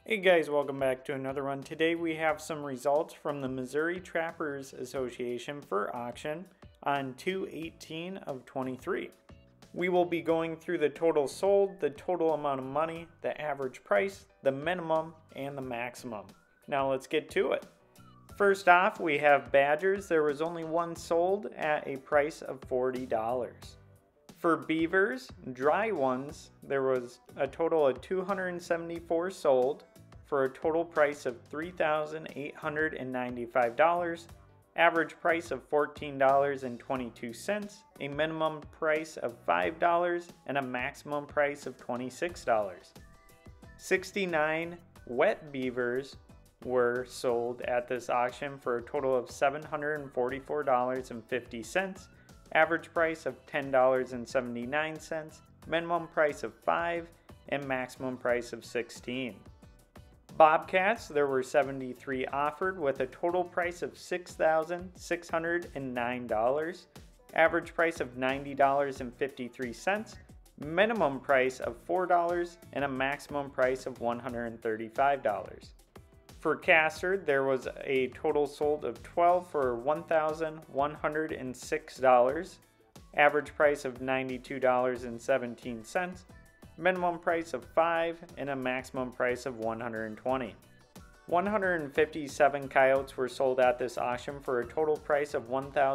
Hey guys, welcome back to another one. Today we have some results from the Missouri Trappers Association for auction on 2/18 of 23. We will be going through the total sold, the total amount of money, the average price, the minimum, and the maximum. Now let's get to it. First off, we have Badgers. There was only one sold at a price of $40. For beavers, dry ones, there was a total of 274 sold for a total price of $3,895, average price of $14.22, a minimum price of $5, and a maximum price of $26. 69 wet beavers were sold at this auction for a total of $744.50, average price of $10.79, minimum price of $5, and maximum price of $16. Bobcats, there were 73 offered with a total price of $6,609, average price of $90.53, minimum price of $4, and a maximum price of $135. For Castor, there was a total sold of 12 for $1,106, average price of $92.17, minimum price of $5, and a maximum price of $120. 157 coyotes were sold at this auction for a total price of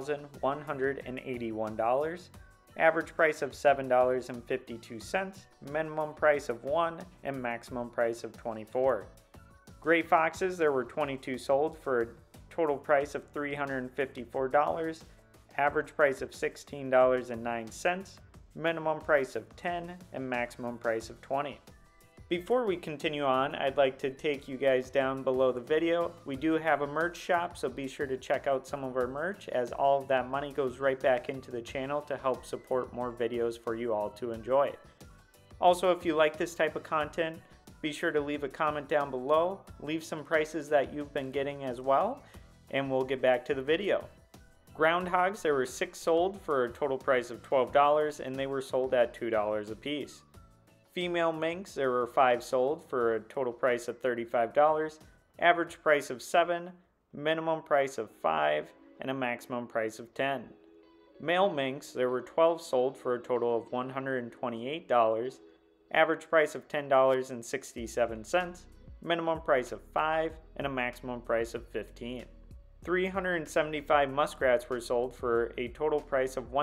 $1,181, average price of $7.52, minimum price of $1, and maximum price of $24. Gray foxes, there were 22 sold for a total price of $354, average price of $16.09, minimum price of $10, and maximum price of $20. Before we continue on, I'd like to take you guys down below the video. We do have a merch shop, so be sure to check out some of our merch, as all of that money goes right back into the channel to help support more videos for you all to enjoy. Also, if you like this type of content, be sure to leave a comment down below, leave some prices that you've been getting as well, and we'll get back to the video. Groundhogs, there were 6 sold for a total price of $12, and they were sold at $2 a piece. Female minks, there were 5 sold for a total price of $35, average price of $7, minimum price of $5, and a maximum price of $10. Male minks, there were 12 sold for a total of $128, average price of $10.67, minimum price of $5, and a maximum price of $15. 375 muskrats were sold for a total price of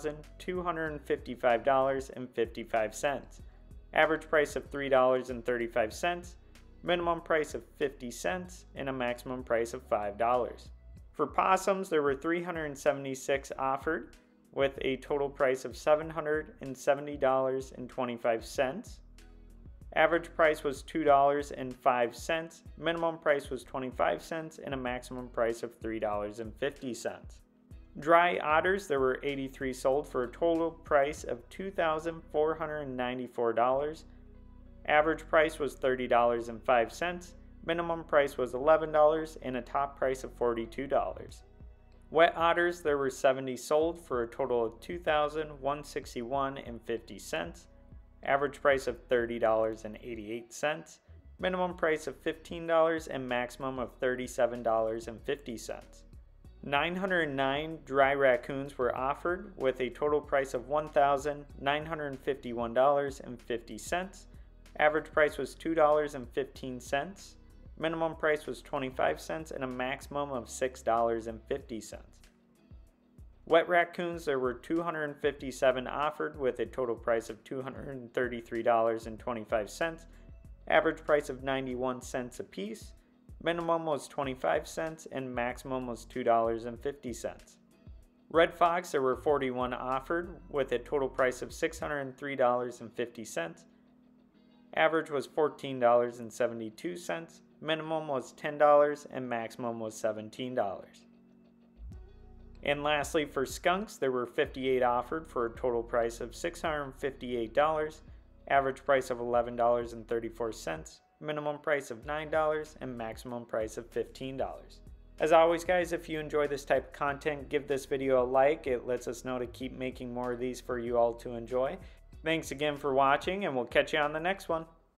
$1,255.55, average price of $3.35, minimum price of 50 cents, and a maximum price of $5. For possums, there were 376 offered with a total price of $770.25. Average price was $2.05, minimum price was 25 cents, and a maximum price of $3.50. Dry otters, there were 83 sold for a total price of $2,494. Average price was $30.05, minimum price was $11, and a top price of $42. Wet otters, there were 70 sold for a total of $2,161.50. Average price of $30.88, minimum price of $15, and maximum of $37.50. 909 dry raccoons were offered with a total price of $1,951.50. Average price was $2.15. Minimum price was 25 cents, and a maximum of $6.50. Wet raccoons, there were 257 offered with a total price of $233.25, average price of 91 cents a piece, minimum was 25 cents, and maximum was $2.50. Red fox, there were 41 offered with a total price of $603.50, average was $14.72, minimum was $10, and maximum was $17. And lastly, for skunks, there were 58 offered for a total price of $658, average price of $11.34, minimum price of $9, and maximum price of $15. As always, guys, if you enjoy this type of content, give this video a like. It lets us know to keep making more of these for you all to enjoy. Thanks again for watching, and we'll catch you on the next one.